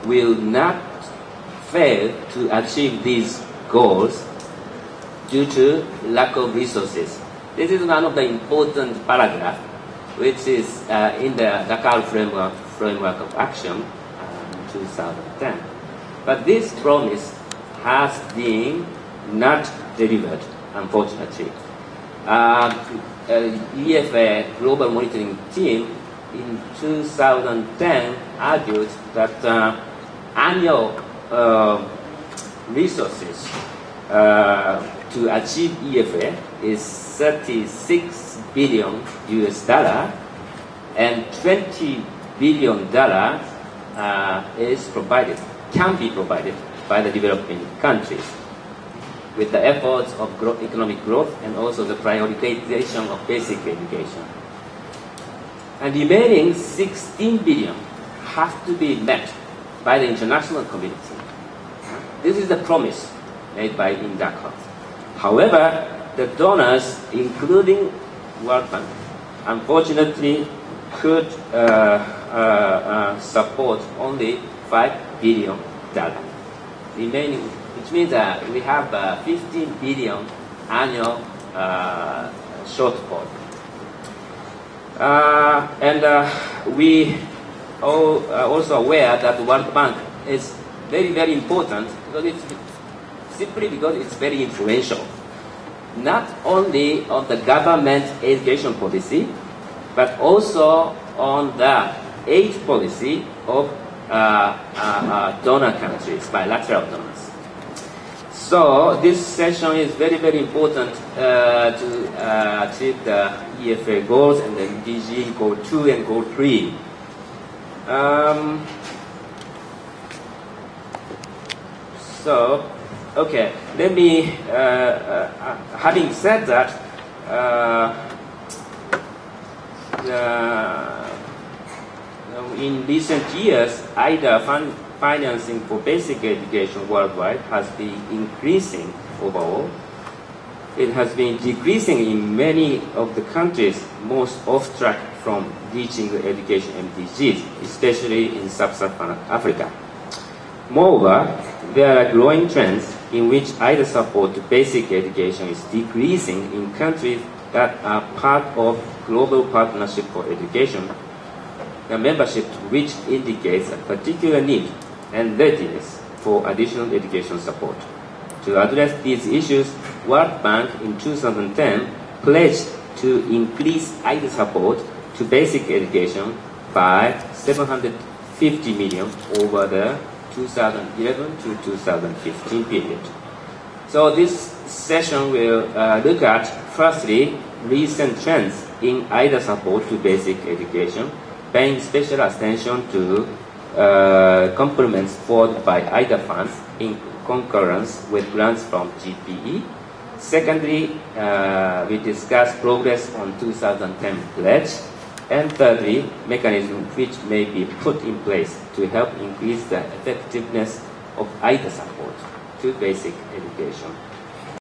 will not fail to achieve these goals due to lack of resources. This is one of the important paragraphs which is in the Dakar framework of action in 2010. But this promise has been not delivered, unfortunately. EFA Global Monitoring Team in 2010 argued that annual resources to achieve EFA is 36 billion US dollar, and $20 billion can be provided by the developing countries with the efforts of economic growth and also the prioritization of basic education. And the remaining 16 billion have to be met by the international community. This is the promise made by Dakar. However, the donors, including World Bank, unfortunately could support only $5 billion remaining, which means that we have 15 billion annual shortfall. And we are also aware that the World Bank is very, very important because it's very influential, not only on the government education policy, but also on the aid policy of donor countries, bilateral donors. So this session is very, very important to achieve the EFA goals and the MDG Goal 2 and Goal 3. Okay, let me, having said that, in recent years, IDA financing for basic education worldwide has been increasing overall. It has been decreasing in many of the countries most off track from reaching the education MDGs, especially in sub-Saharan Africa. Moreover, there are growing trends in which IDA support to basic education is decreasing in countries that are part of Global Partnership for Education, the membership which indicates a particular need and readiness for additional education support. To address these issues, World Bank in 2010 pledged to increase IDA support to basic education by 750 million over the 2011 to 2015 period. So this session will look at, firstly, recent trends in IDA support to basic education, paying special attention to complements forwarded by IDA funds in concurrence with grants from GPE. Secondly, we discuss progress on 2010 pledge. And thirdly, mechanisms which may be put in place to help increase the effectiveness of IDA support to basic education.